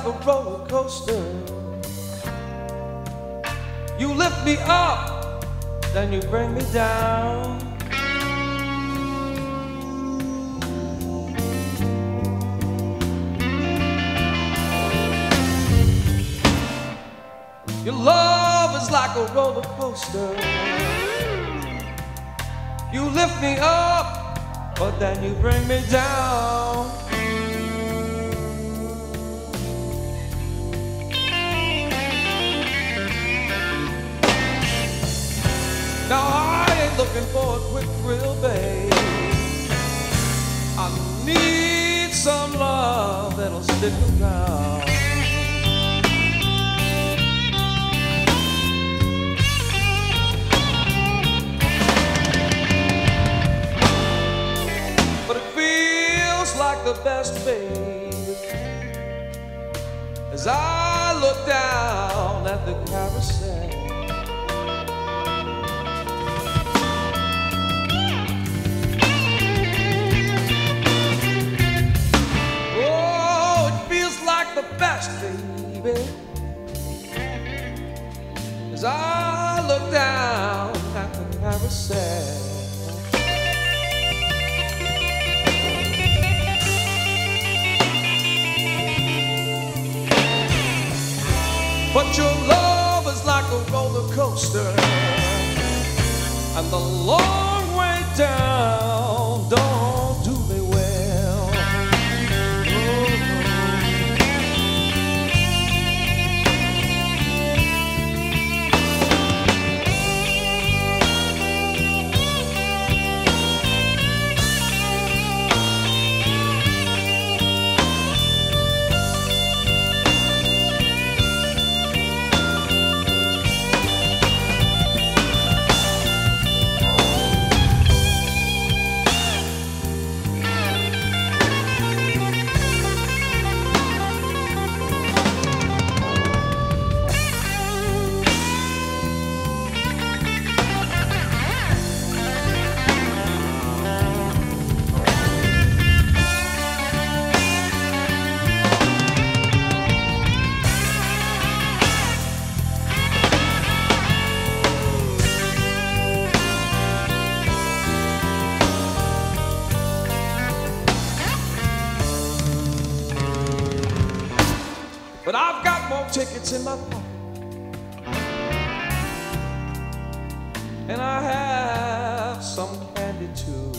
a roller coaster. You lift me up, then you bring me down. Your love is like a roller coaster. You lift me up, but then you bring me down. Now I ain't looking for a quick thrill, babe. I need some love that'll stick around. But it feels like the best, babe, as I look down at the carousel. The best, baby, as I look down at the carousel. But your love is like a roller coaster, and the long way down don't do me well. But I've got more tickets in my pocket, and I have some candy too.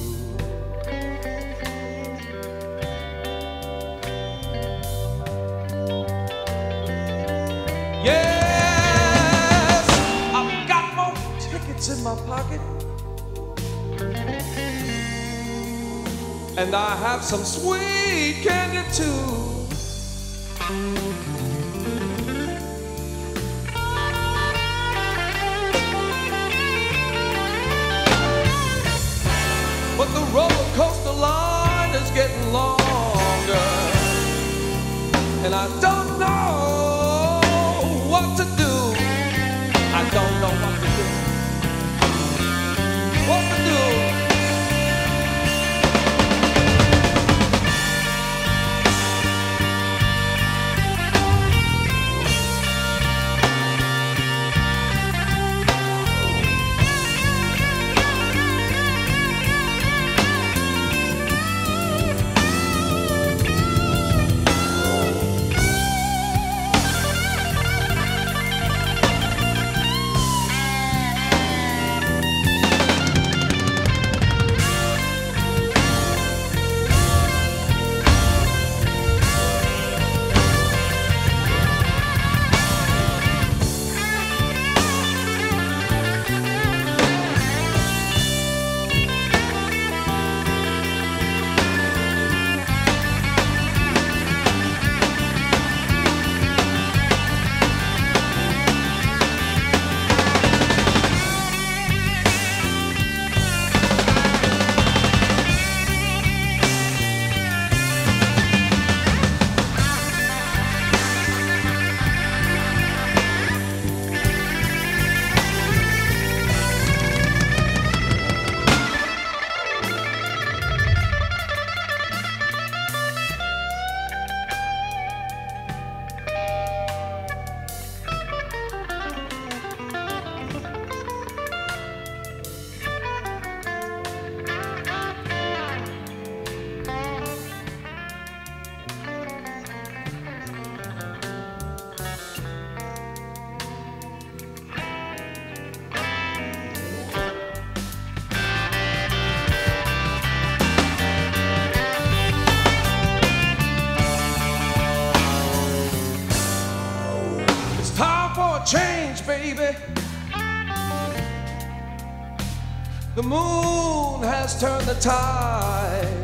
Yes, I've got more tickets in my pocket, and I have some sweet candy too. But the roller coaster line is getting longer, and I don't know what to do. I don't know what to do. What to do? change, baby. The moon has turned the tide.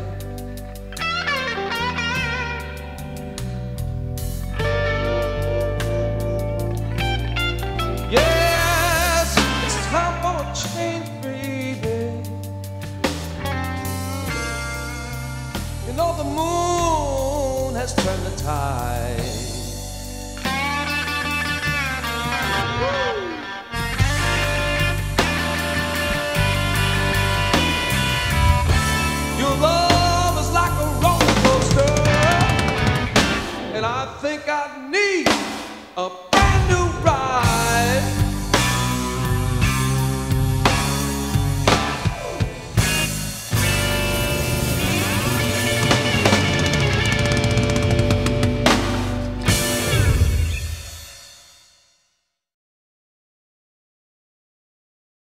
Yes, it's time for a change, baby. You know the moon has turned the tide. Your love is like a roller coaster, and I think I need